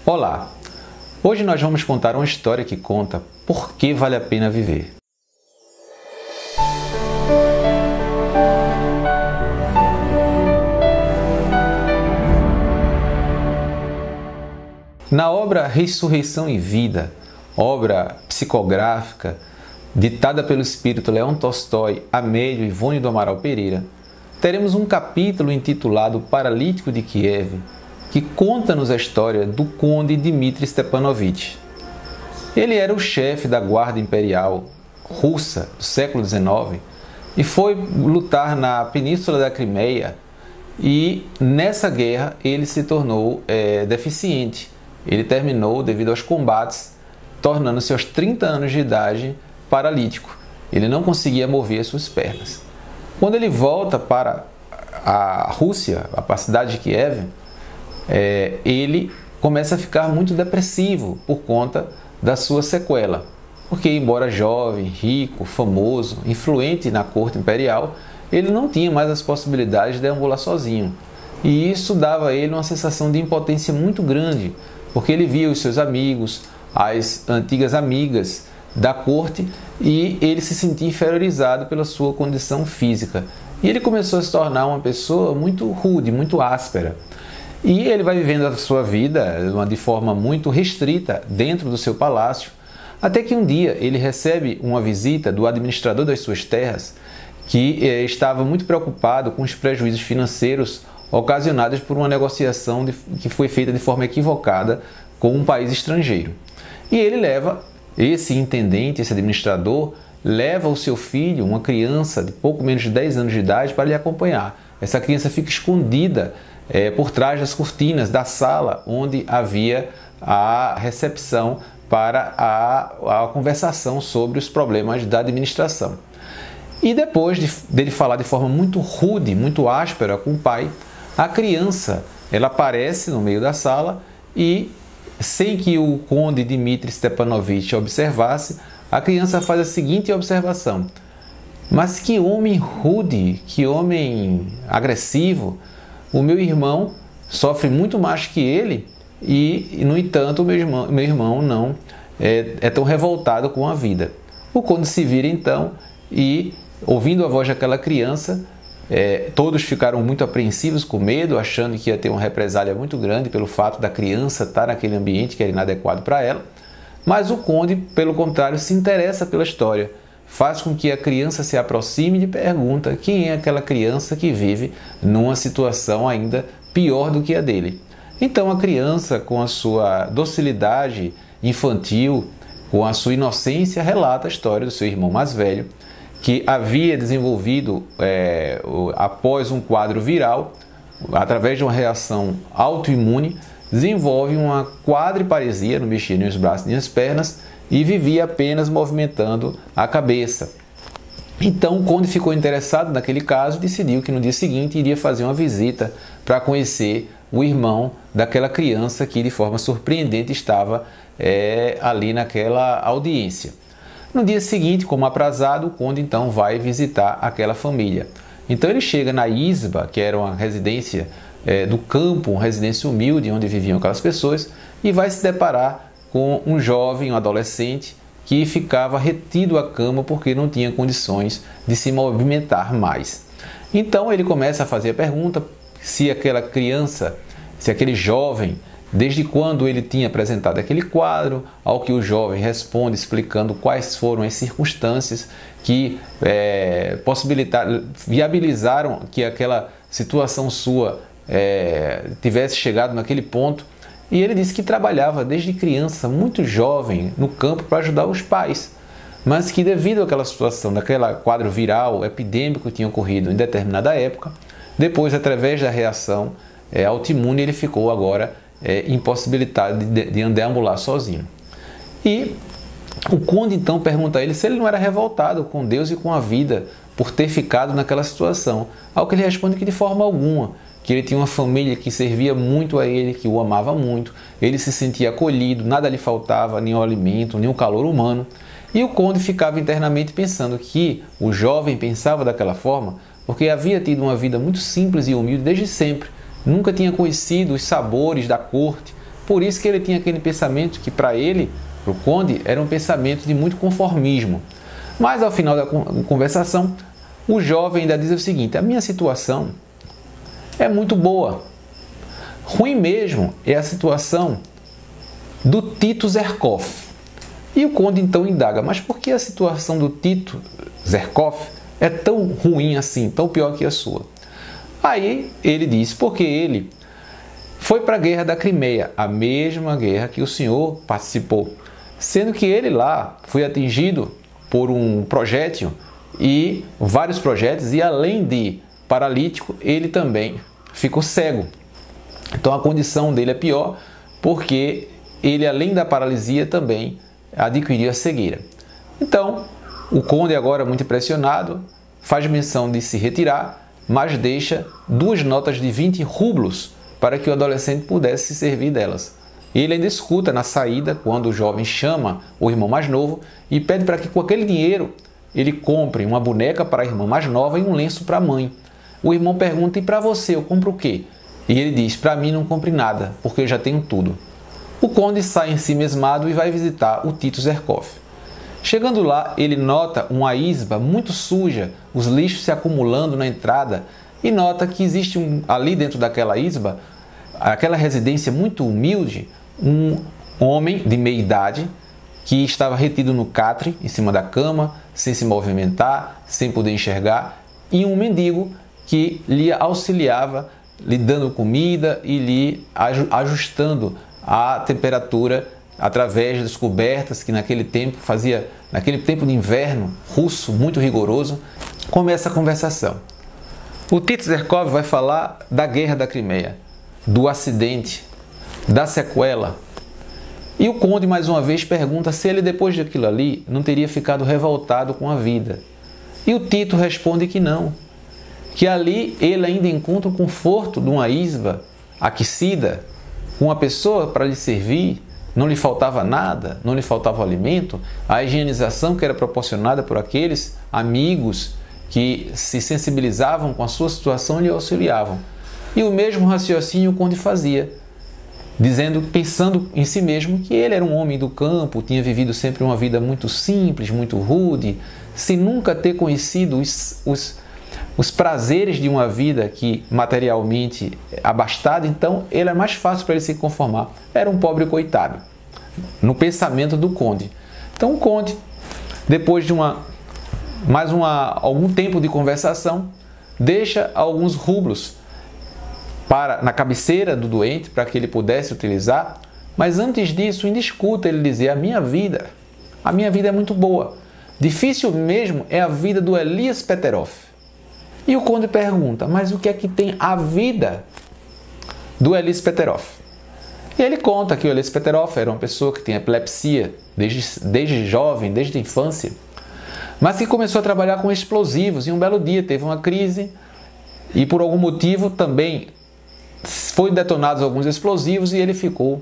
Olá! Hoje nós vamos contar uma história que conta por que vale a pena viver. Na obra Ressurreição e Vida, obra psicográfica ditada pelo espírito Leão Tolstói, Amélio Ivone do Amaral Pereira, teremos um capítulo intitulado Paralítico de Kiev, que conta-nos a história do conde Dmitri Stepanovich. Ele era o chefe da Guarda Imperial russa do século XIX e foi lutar na Península da Crimeia, e nessa guerra ele se tornou deficiente. Ele terminou, devido aos combates, tornando-se aos 30 anos de idade paralítico. Ele não conseguia mover as suas pernas. Quando ele volta para a Rússia, a cidade de Kiev, ele começa a ficar muito depressivo por conta da sua sequela. Porque, embora jovem, rico, famoso, influente na corte imperial, ele não tinha mais as possibilidades de deambular sozinho. E isso dava a ele uma sensação de impotência muito grande, porque ele via os seus amigos, as antigas amigas da corte, e ele se sentia inferiorizado pela sua condição física. E ele começou a se tornar uma pessoa muito rude, muito áspera. E ele vai vivendo a sua vida de forma muito restrita dentro do seu palácio, até que um dia ele recebe uma visita do administrador das suas terras, que estava muito preocupado com os prejuízos financeiros ocasionados por uma negociação que foi feita de forma equivocada com um país estrangeiro. E ele leva, esse intendente, esse administrador, leva o seu filho, uma criança de pouco menos de 10 anos de idade, para lhe acompanhar. Essa criança fica escondida por trás das cortinas da sala onde havia a recepção para a conversação sobre os problemas da administração. E depois dele falar de forma muito rude, muito áspera com o pai, a criança ela aparece no meio da sala e, sem que o conde Dmitri Stepanovich observasse, a criança faz a seguinte observação: mas que homem rude, que homem agressivo! O meu irmão sofre muito mais que ele e, no entanto, meu irmão não é tão revoltado com a vida. O conde se vira então e, ouvindo a voz daquela criança, todos ficaram muito apreensivos, com medo, achando que ia ter uma represália muito grande pelo fato da criança estar naquele ambiente que era inadequado para ela. Mas o conde, pelo contrário, se interessa pela história, faz com que a criança se aproxime e lhe pergunta quem é aquela criança que vive numa situação ainda pior do que a dele. Então a criança, com a sua docilidade infantil, com a sua inocência, relata a história do seu irmão mais velho, que havia desenvolvido, após um quadro viral, através de uma reação autoimune, desenvolve uma quadriparesia, não mexia nem os braços nem as pernas, e vivia apenas movimentando a cabeça. Então o conde ficou interessado naquele caso e decidiu que no dia seguinte iria fazer uma visita para conhecer o irmão daquela criança que, de forma surpreendente, estava ali naquela audiência. No dia seguinte, como aprazado, o conde então vai visitar aquela família. Então ele chega na Izba, que era uma residência do campo, uma residência humilde onde viviam aquelas pessoas, e vai se deparar com um jovem, um adolescente, que ficava retido à cama porque não tinha condições de se movimentar mais. Então ele começa a fazer a pergunta se aquela criança, se aquele jovem, desde quando ele tinha apresentado aquele quadro, ao que o jovem responde explicando quais foram as circunstâncias que viabilizaram que aquela situação sua tivesse chegado naquele ponto. E ele disse que trabalhava desde criança, muito jovem, no campo para ajudar os pais, mas que devido àquela situação, daquele quadro viral, epidêmico que tinha ocorrido em determinada época, depois, através da reação autoimune, ele ficou agora impossibilitado de deambular sozinho. E o conde então pergunta a ele se ele não era revoltado com Deus e com a vida por ter ficado naquela situação, ao que ele responde que de forma alguma, que ele tinha uma família que servia muito a ele, que o amava muito, ele se sentia acolhido, nada lhe faltava, nem o alimento, nem o calor humano. E o conde ficava internamente pensando que o jovem pensava daquela forma porque havia tido uma vida muito simples e humilde desde sempre, nunca tinha conhecido os sabores da corte, Por isso que ele tinha aquele pensamento que para ele, para o conde, era um pensamento de muito conformismo. Mas ao final da conversação, o jovem ainda diz o seguinte: a minha situação é muito boa. Ruim mesmo é a situação do Tito Zherkov. E o conde então indaga: mas por que a situação do Tito Zherkov é tão ruim assim, tão pior que a sua? Aí ele diz: porque ele foi para a guerra da Crimeia, a mesma guerra que o senhor participou, sendo que ele lá foi atingido por um projétil e vários projéteis, e além de paralítico, ele também ficou cego. Então a condição dele é pior, porque ele, além da paralisia, também adquiriu a cegueira. Então o conde, agora muito impressionado, faz menção de se retirar, mas deixa 2 notas de 20 rublos para que o adolescente pudesse se servir delas. Ele ainda escuta na saída, quando o jovem chama o irmão mais novo e pede para que com aquele dinheiro ele compre uma boneca para a irmã mais nova e um lenço para a mãe. O irmão pergunta: e para você, eu compro o quê? E ele diz: para mim não compre nada, porque eu já tenho tudo. O conde sai ensimesmado e vai visitar o Tito Zherkov. Chegando lá, ele nota uma isba muito suja, os lixos se acumulando na entrada, e nota que existe ali dentro daquela isba, aquela residência muito humilde, um homem de meia idade que estava retido no catre, em cima da cama, sem se movimentar, sem poder enxergar, e um mendigo que lhe auxiliava, lhe dando comida e lhe ajustando a temperatura através das cobertas que naquele tempo de inverno russo muito rigoroso. Começa a conversação. O Tito Zherkov vai falar da guerra da Crimeia, do acidente, da sequela. E o conde mais uma vez pergunta se ele, depois daquilo ali, não teria ficado revoltado com a vida. E o Tito responde que não, que ali ele ainda encontra o conforto de uma isba aquecida, com uma pessoa para lhe servir, não lhe faltava nada, não lhe faltava alimento, a higienização que era proporcionada por aqueles amigos que se sensibilizavam com a sua situação lhe auxiliavam. E o mesmo raciocínio o conde fazia, pensando em si mesmo que ele era um homem do campo, tinha vivido sempre uma vida muito simples, muito rude, sem nunca ter conhecido os prazeres de uma vida que materialmente abastada. Então ele é mais fácil para ele se conformar. Era um pobre coitado, no pensamento do conde. Então o conde, depois de algum tempo de conversação, deixa alguns rublos na cabeceira do doente para que ele pudesse utilizar, mas antes disso ainda escuta ele dizer: a minha vida é muito boa, difícil mesmo é a vida do Elias Peterov. E o conde pergunta: mas o que é que tem a vida do Elias Peterov? E ele conta que o Elias Peterov era uma pessoa que tinha epilepsia desde jovem, desde a infância, mas que começou a trabalhar com explosivos e um belo dia teve uma crise e por algum motivo também foi detonados alguns explosivos e ele ficou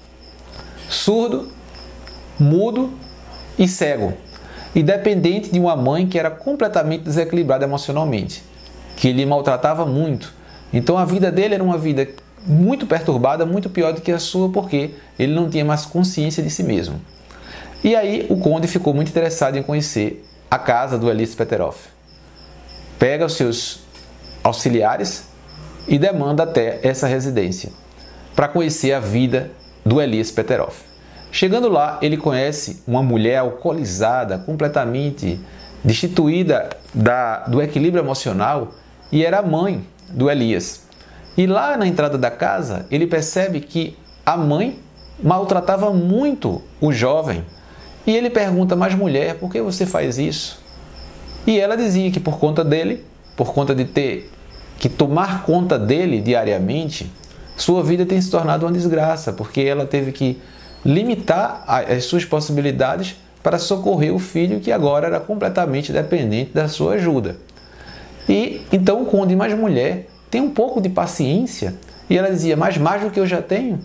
surdo, mudo e cego, e dependente de uma mãe que era completamente desequilibrada emocionalmente, que lhe maltratava muito. Então a vida dele era uma vida muito perturbada, muito pior do que a sua, porque ele não tinha mais consciência de si mesmo. E aí o conde ficou muito interessado em conhecer a casa do Elias Peterov. Pega os seus auxiliares e demanda até essa residência para conhecer a vida do Elias Peterov. Chegando lá, ele conhece uma mulher alcoolizada, completamente destituída do equilíbrio emocional, e era a mãe do Elias. E lá na entrada da casa, ele percebe que a mãe maltratava muito o jovem. E ele pergunta: mas mulher, por que você faz isso? E ela dizia que por conta dele, por conta de ter que tomar conta dele diariamente, sua vida tem se tornado uma desgraça, porque ela teve que limitar as suas possibilidades para socorrer o filho que agora era completamente dependente da sua ajuda. E então o conde: mas mulher, tem um pouco de paciência. E ela dizia: mas mais do que eu já tenho.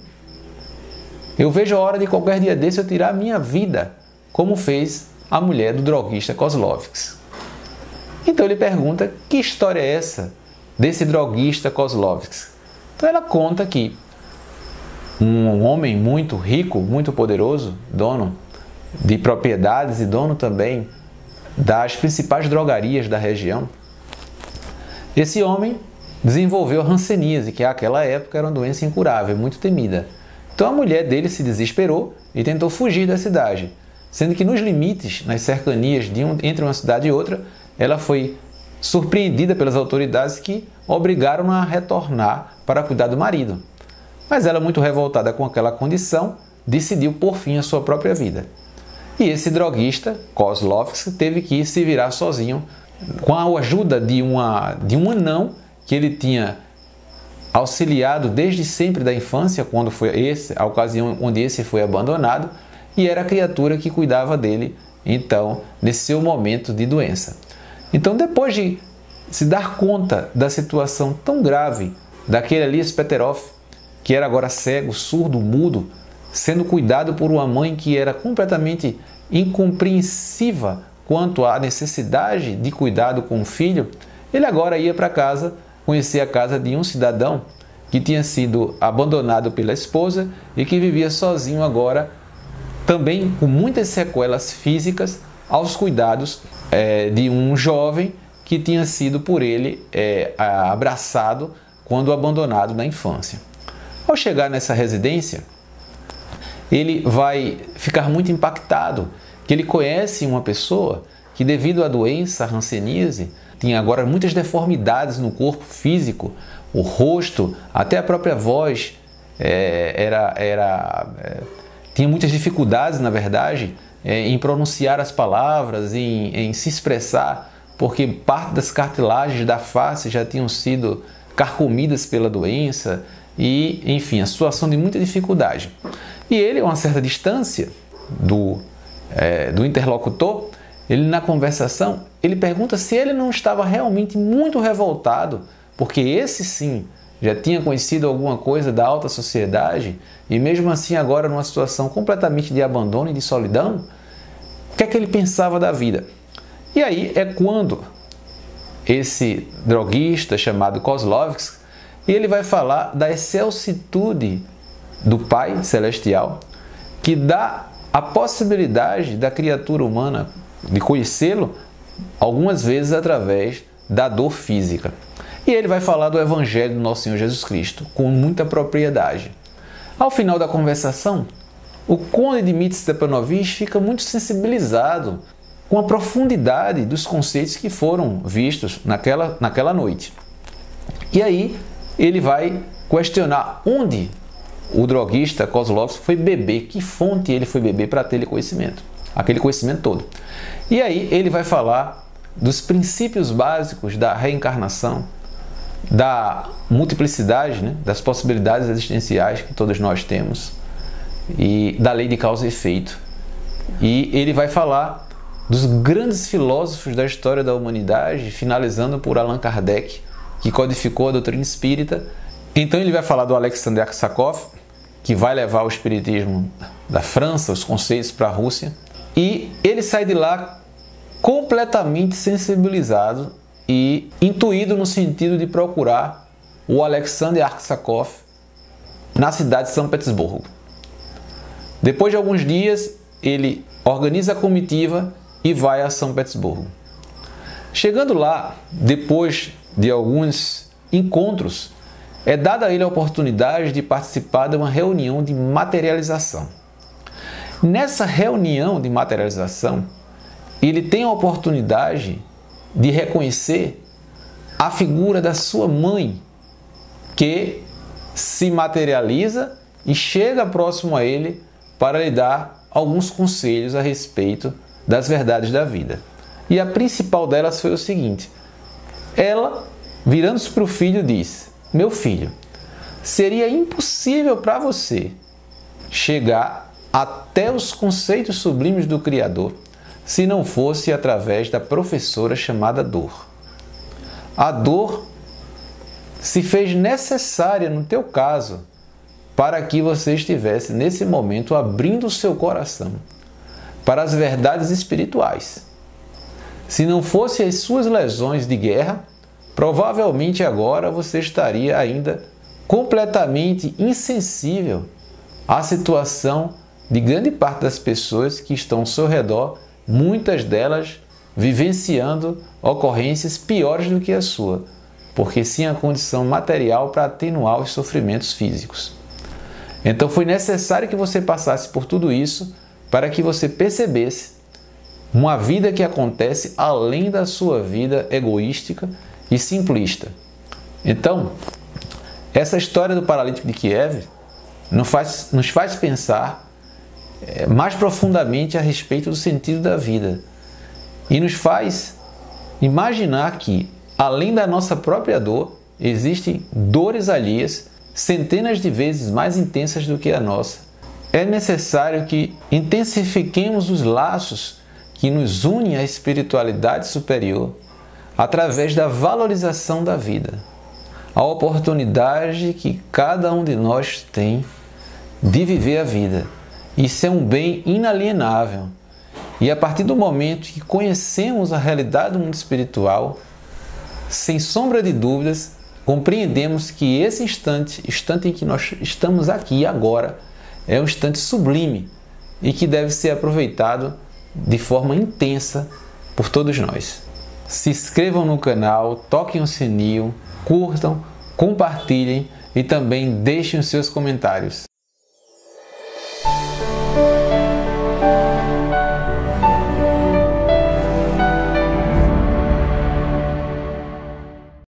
Eu vejo a hora de qualquer dia desse eu tirar a minha vida, como fez a mulher do droguista Kozlovskis. Então ele pergunta: que história é essa desse droguista Kozlovskis? Então ela conta que um homem muito rico, muito poderoso, dono de propriedades e dono também das principais drogarias da região. Esse homem desenvolveu a hanseníase, que naquela época era uma doença incurável, muito temida. Então a mulher dele se desesperou e tentou fugir da cidade, sendo que nos limites, nas cercanias entre uma cidade e outra, ela foi surpreendida pelas autoridades que obrigaram-na a retornar para cuidar do marido. Mas ela, muito revoltada com aquela condição, decidiu pôr fim à sua própria vida. E esse droguista, Kozlovsky, teve que se virar sozinho com a ajuda de um anão que ele tinha auxiliado desde sempre da infância, quando foi a ocasião onde esse foi abandonado, e era a criatura que cuidava dele, então, nesse seu momento de doença. Então, depois de se dar conta da situação tão grave daquele Elias Peterov, que era agora cego, surdo, mudo, sendo cuidado por uma mãe que era completamente incompreensiva quanto à necessidade de cuidado com o filho, ele agora ia para casa, conhecer a casa de um cidadão que tinha sido abandonado pela esposa e que vivia sozinho agora, também com muitas sequelas físicas, aos cuidados de um jovem que tinha sido por ele abraçado quando abandonado na infância. Ao chegar nessa residência, ele vai ficar muito impactado, que ele conhece uma pessoa que, devido à doença, a hanseníase, tinha agora muitas deformidades no corpo físico, o rosto, até a própria voz tinha muitas dificuldades, na verdade, em pronunciar as palavras, em se expressar, porque parte das cartilagens da face já tinham sido carcomidas pela doença e, enfim, a situação de muita dificuldade. E ele, a uma certa distância do interlocutor, ele, na conversação, ele pergunta se ele não estava realmente muito revoltado, porque esse sim já tinha conhecido alguma coisa da alta sociedade e mesmo assim agora numa situação completamente de abandono e de solidão, o que é que ele pensava da vida? E aí é quando esse droguista chamado Kozlovsky, ele vai falar da excelsitude do Pai Celestial, que dá a possibilidade da criatura humana de conhecê-lo algumas vezes através da dor física. E ele vai falar do Evangelho do Nosso Senhor Jesus Cristo com muita propriedade. Ao final da conversação, o conde Dmitri Stepanovich fica muito sensibilizado com a profundidade dos conceitos que foram vistos naquela noite. E aí ele vai questionar onde o droguista Kozlovsky foi beber, que fonte ele foi beber para ter aquele conhecimento todo. E aí ele vai falar dos princípios básicos da reencarnação, da multiplicidade, das possibilidades existenciais que todos nós temos e da lei de causa e efeito. E ele vai falar dos grandes filósofos da história da humanidade, finalizando por Allan Kardec, que codificou a doutrina espírita. Então ele vai falar do Alexander Aksakov, que vai levar o espiritismo da França, os conceitos para a Rússia. E ele sai de lá completamente sensibilizado e intuído no sentido de procurar o Alexander Aksakov na cidade de São Petersburgo. Depois de alguns dias, ele organiza a comitiva e vai a São Petersburgo. Chegando lá, depois de alguns encontros, é dada a ele a oportunidade de participar de uma reunião de materialização. Nessa reunião de materialização, ele tem a oportunidade de reconhecer a figura da sua mãe, que se materializa e chega próximo a ele para lhe dar alguns conselhos a respeito das verdades da vida. E a principal delas foi o seguinte: ela, virando-se para o filho, disse: meu filho, seria impossível para você chegar até os conceitos sublimes do Criador se não fosse através da professora chamada dor. A dor se fez necessária no teu caso para que você estivesse nesse momento abrindo o seu coração para as verdades espirituais. Se não fossem as suas lesões de guerra, provavelmente agora você estaria ainda completamente insensível a situação de grande parte das pessoas que estão ao seu redor, muitas delas vivenciando ocorrências piores do que a sua, porque sim a condição material para atenuar os sofrimentos físicos. Então foi necessário que você passasse por tudo isso para que você percebesse uma vida que acontece além da sua vida egoística e simplista. Então, essa história do paralítico de Kiev nos faz pensar mais profundamente a respeito do sentido da vida e nos faz imaginar que, além da nossa própria dor, existem dores alheias centenas de vezes mais intensas do que a nossa. É necessário que intensifiquemos os laços que nos unem à espiritualidade superior através da valorização da vida, a oportunidade que cada um de nós tem de viver a vida. Isso é um bem inalienável. E a partir do momento que conhecemos a realidade do mundo espiritual, sem sombra de dúvidas, compreendemos que esse instante em que nós estamos aqui agora, é um instante sublime e que deve ser aproveitado de forma intensa por todos nós. Se inscrevam no canal, toquem o sininho, curtam, compartilhem e também deixem os seus comentários.